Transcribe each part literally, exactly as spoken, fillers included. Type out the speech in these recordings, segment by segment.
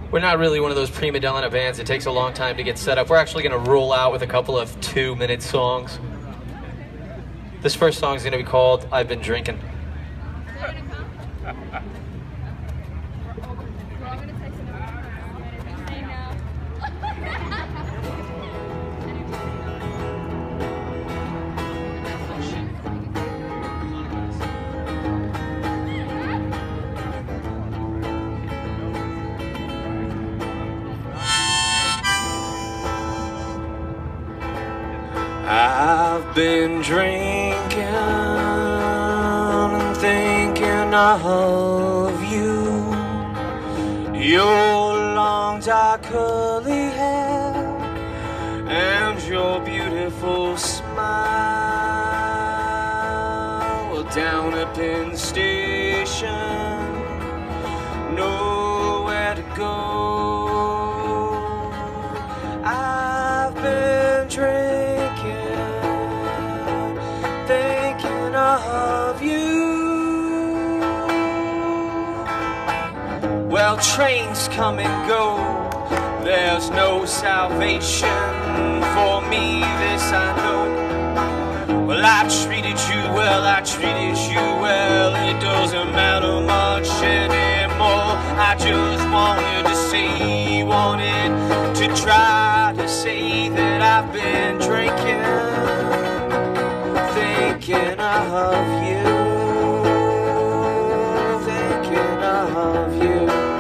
We're not really one of those prima donna bands. It takes a long time to get set up. We're actually going to roll out with a couple of two-minute songs. This first song is going to be called I've Been Drinking. I've been drinking and thinking of you, your long dark curly hair and your beautiful smile. Well, down at Penn Station, nowhere to go. I've been drinking, of you. Well, trains come and go, there's no salvation for me, this I know. Well, I treated you well, I treated you well, it doesn't matter much anymore. I just wanted to say, wanted to try to say that I've been drinking, thinking of you, thinking of you.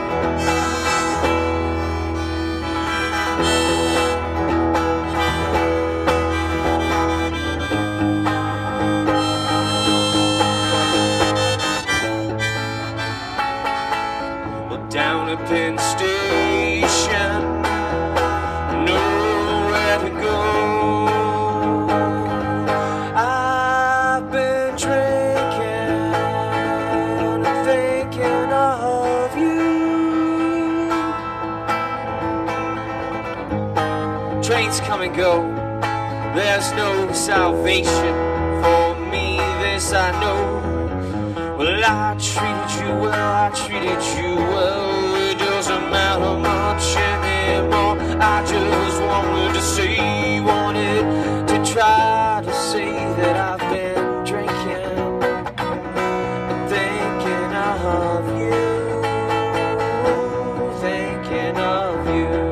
Well, down at Penn Station, nowhere to go. Trains come and go, there's no salvation for me, this I know. Well, I treated you well, I treated you well, it doesn't matter much anymore. I just wanted to say, wanted to try to say that I've been drinking, thinking of you, thinking of you.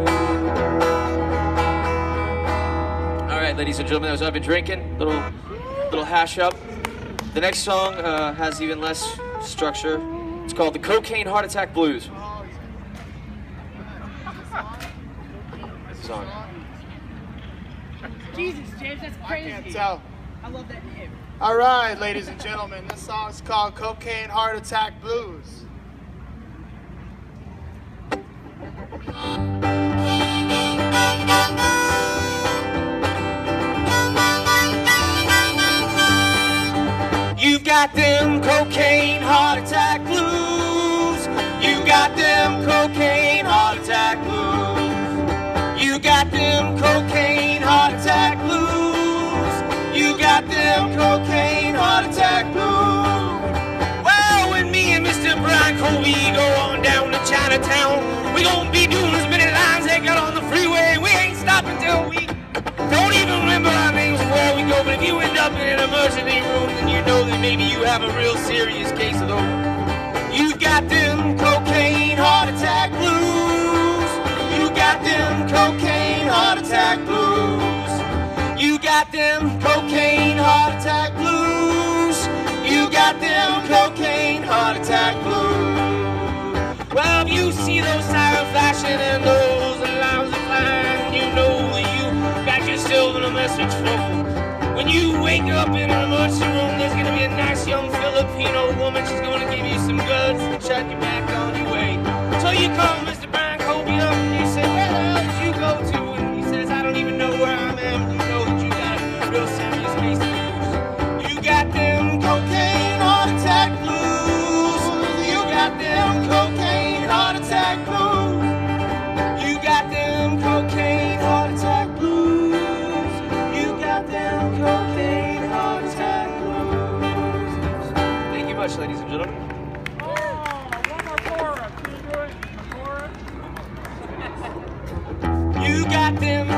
Ladies and gentlemen, that was I've Been Drinking. Little, little hash up. The next song uh, has even less structure. It's called The Cocaine Heart Attack Blues. This is on. Jesus, James, that's crazy. I can't tell. I love that name. All right, ladies and gentlemen, this song is called Cocaine Heart Attack Blues. You've got them cocaine heart attack blues. You got them cocaine heart attack blues. You got them cocaine heart attack blues. You got them cocaine heart attack blues. Well, when me and Mister Brian Colby go on down to Chinatown, we gonna be doing as many lines they got on the freeway. We ain't stopping till we don't even remember our names or where we go. But if you end up in an emergency room, then you know that maybe you have a real serious case of those. You got them cocaine heart attack blues. You got them cocaine heart attack blues. You got them cocaine heart attack blues. You got them cocaine heart attack blues. Well, if you see those sirens flashing and those alarms are flying, you know that you got yourself in a mess of trouble. When you wake up in an emergency room, there's gonna be a nice young Filipino woman. She's gonna give you some goods and chuck you back on your way. So you call Mister Brian Colby up and you say, where the hell did you go to? And he says, I don't even know where I'm at. You know that you got a real serious case of blues. You got them cocaine heart attack blues. You got them cocaine heart attack blues. You got them cocaine heart attack blues. You got them cocaine heart attack blues. Thank you much, ladies and gentlemen. Oh, one more chorus. Can you do it? A chorus? got them